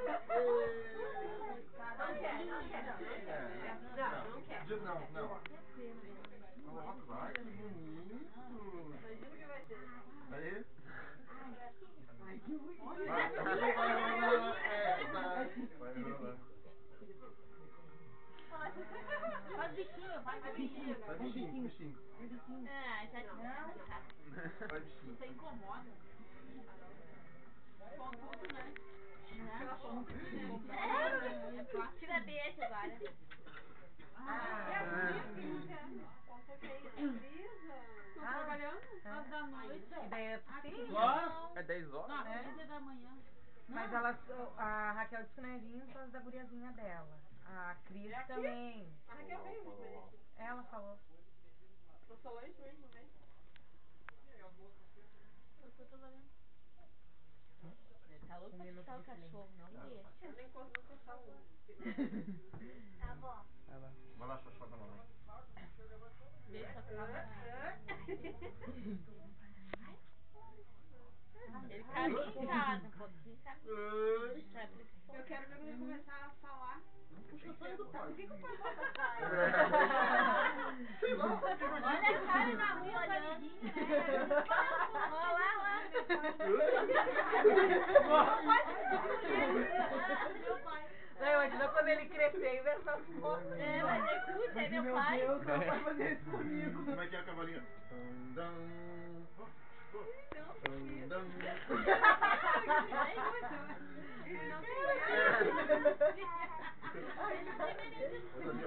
Não, não. Vai, que bonito. Imagina o que vai ser. Aí. Ai, que bonito. Vai rolar. Faz bichinho, faz bichinho. Vai bichinho, bichinho. Ah, já não. Vai bichinho. Você incomoda. Contudo, né? Aquela foto aqui, né? Tira beijo agora. Estão trabalhando? Às da noite. E daí é sim? É 10 horas? Não, 15 da manhã. Mas ela, a Raquel disse que não ia vir por causa da guriazinha dela. A Cris também. A Raquel veio, mas Ela falou. a Solange também não vem. Eu tô trabalhando. Tá louco pra chutar o cachorro, não deixa. Eu nem posso não testar um. Tá bom. Vai lá, xoxó da mamãe. Deixa a câmera. Ele cabe em casa, um pouquinho cabe. Eu quero ver quando ele começar a falar. Puxa, por que o pai bota saia? Sei lá. Olha a cara na rua olhando. Olha lá. Meu pai. Não, imagina quando ele crescer e ver essas fotos. Mas escuta, é meu pai. Meu Deus, ela vai fazer isso comigo. Como é que é a cavalinha? Ele não tem Ali, ó.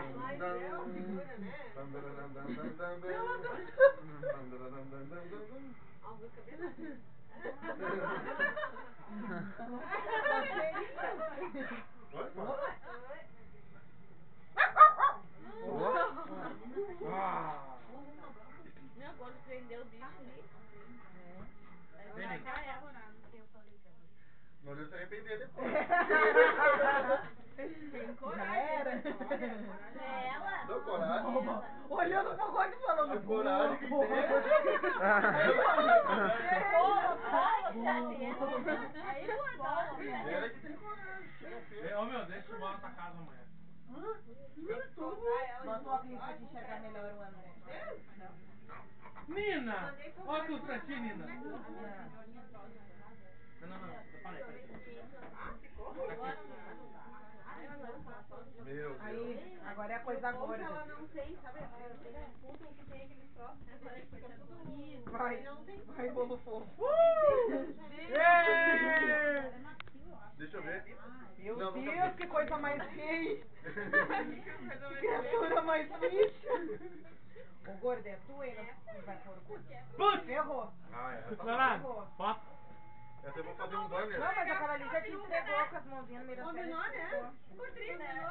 a música bem assim. Oi, Meu, agora prendeu o bicho ali. Não deu se arrepender depois. Tem coragem. Já era? É ela? Deu coragem. Olhando pro Rony e falando. A coragem que tem. Aí mudou. Ela que tem coragem. Ô meu, deixa eu embora pra casa amanhã. Bota o óculos pra te enxergar melhor o André. Nina! Óculos pra ti, Nina. Não, para aí. Meu Deus. Aí, agora é a coisa Como gorda. ela não tem, sabe? Ela não tem disputa que tem aqueles troços. Fica tudo... Vai, bolo fofo. Deixa eu ver. Meu Não, nunca Deus, vi. que coisa mais feia. Que criatura mais ficha. Ô, gorda, é tu, hein? Não vai pôr o cu. Ferrou. Ah, é. Essa Clara, foto. eu vou fazer um banner. Não, mas aquela ali já te entregou com as mãozinhas no meio da Combinou, né? Ficou triste, né?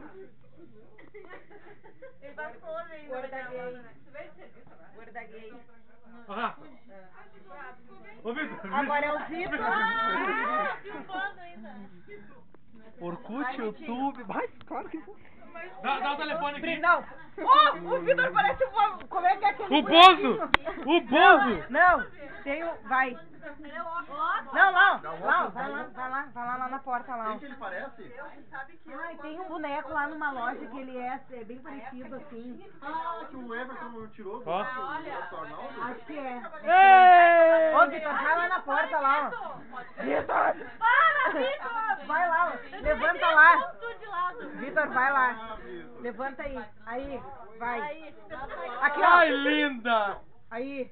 Ele passou ainda. Gorda gay. Tu veio de serviço agora? Gorda gay. Ô Rafa. Ô Vitor. Agora é o Vitor. Ah, filmando ainda. Orkut, YouTube. Vai, claro que. Dá o telefone aqui. Não. Oh, o Vitor parece o... Como é que é aquele... O Bozo! O Bozo! Não, tem o... Vai. Não, lá, vai lá na porta lá. Quem que ele parece? Ai, tem um boneco lá numa loja que ele é bem parecido assim. Ah, que o Everton tirou. Ó. Acho que é. Ei! Ô, Vitor, vai lá na porta lá, ó. Vitor! Para, Vitor! Vai lá, ó. Levanta lá. Tudo de lado. Vitor, vai lá. Levanta aí. Aí, vai. Aí. Aqui, ó. Ai, linda! Aí.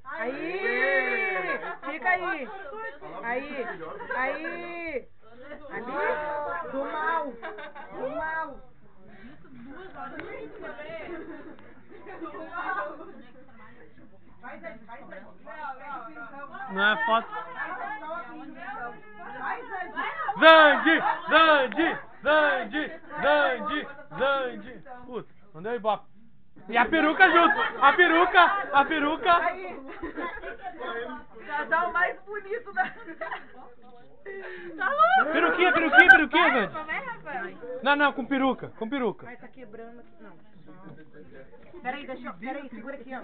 Fica aí. Aí. Ali. Do mal. Vai, Zé. Não é foto. Vai, Zé. Zandi! Puta, não deu ibope. E a peruca junto! A peruca! Aí. Já o mais bonito da... Tá louco? Peruquinha, Zandi! Vai, Rafael. Não, com peruca. Ai, tá quebrando aqui. Não. Peraí, segura aqui, ó.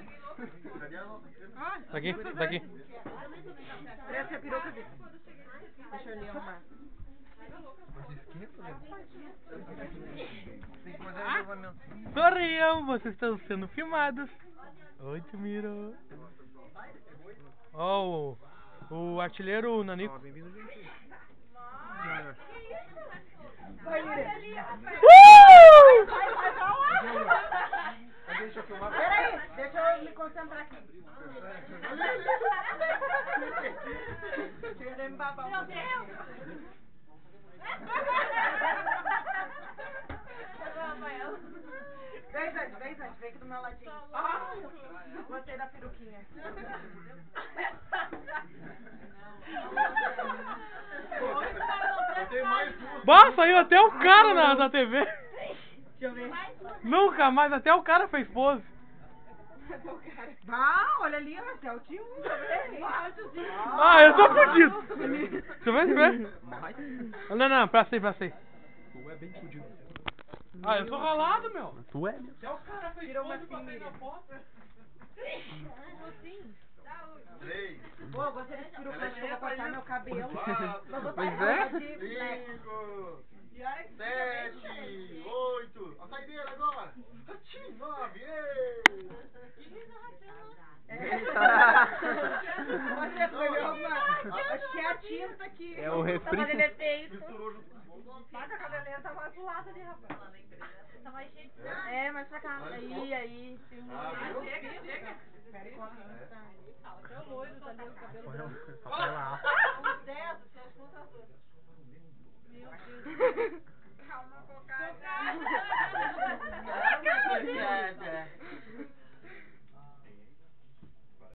Tá aqui. Presta a peruca aqui. Deixa eu ali arrumar. Sorriam, vocês estão sendo filmados. Oi, Timiro. Ó, o artilheiro Nanico. Bem-vindo, gente. Vai, Miriam. Deixa eu filmar. Peraí, deixa eu me concentrar aqui. Chega de me babar. Meu Deus! Vem, gente, vem aqui do meu ladinho. Gostei da peruquinha. Eu tenho mais duas. Bah, saiu até o cara na TV. Deixa eu ver. Nunca mais, até o cara fez pose. Ah, olha ali, ó, até o tio. Ah, eu tô fudido. Deixa eu ver, deixa eu ver. Não, pra você. Tu é bem fudido. Ah, eu sou ralado, meu. Tu é, meu. Até o cara fez Tira uma pose pra assim, pegar Miriam. foto. 3, Pô, eu gostei desse peruca, acho que eu vou cortar meu cabelo. 4, Vou botar Pois ela é. de black. 5, E olha que 7, 8. A saideira agora. 9. Você foi uma... Acho que é a tinta que... É o refri. Tá fazendo efeito. Misturou junto com o bolo. Mas a cabeleira tá mais pro lado ali, rapaz. Tá mais cheio de... É, mais pra cá. Aí. Ah, viu? Espera aí, coloca. Até o loiro tá ali, o cabelo Olha, branco. papel lá. Os dedos, as pontas todas. Meu Deus.